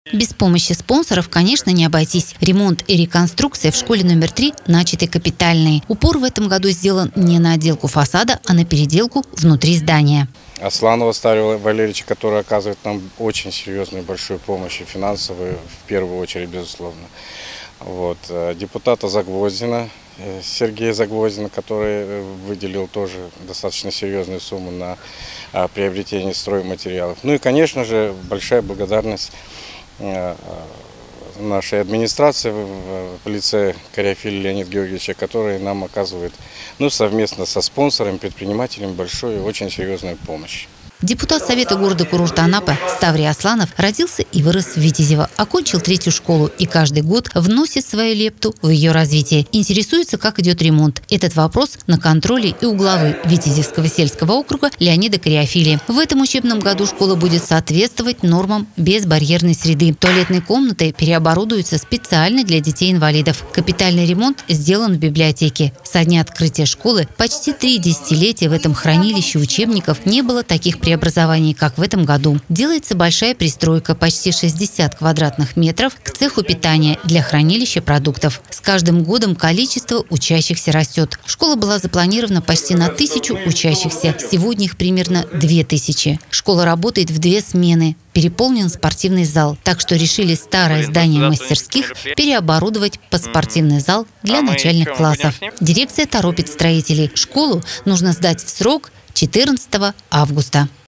Без помощи спонсоров, конечно, не обойтись. Ремонт и реконструкция в школе номер 3 начаты капитальные. Упор в этом году сделан не на отделку фасада, а на переделку внутри здания. Асланова Стария Валерьевича, который оказывает нам очень серьезную большую помощь, и финансовую в первую очередь, безусловно. Депутата Загвоздина, Сергея Загвоздина, который выделил тоже достаточно серьезную сумму на приобретение стройматериалов. Ну и, конечно же, большая благодарность нашей администрации в лице Каряфиля Леонида Георгиевича, который нам оказывает совместно со спонсорами, предпринимателями большую и очень серьезную помощь. Депутат Совета города-курорта Анапы Ставрий Асланов родился и вырос в Витязево, окончил 3-ю школу и каждый год вносит свою лепту в ее развитие. Интересуется, как идет ремонт. Этот вопрос на контроле и у главы Витязевского сельского округа Леонида Каряфили. В этом учебном году школа будет соответствовать нормам безбарьерной среды. Туалетные комнаты переоборудуются специально для детей-инвалидов. Капитальный ремонт сделан в библиотеке. Со дня открытия школы почти 3 десятилетия в этом хранилище учебников не было таких преобразований, как в этом году. Делается большая пристройка, почти 60 квадратных метров, к цеху питания для хранилища продуктов. С каждым годом количество учащихся растет. Школа была запланирована почти на 1000 учащихся. Сегодня их примерно 2000. Школа работает в 2 смены. Переполнен спортивный зал, так что решили старое здание мастерских переоборудовать под спортивный зал для начальных классов. Дирекция торопит строителей. Школу нужно сдать в срок 14 августа.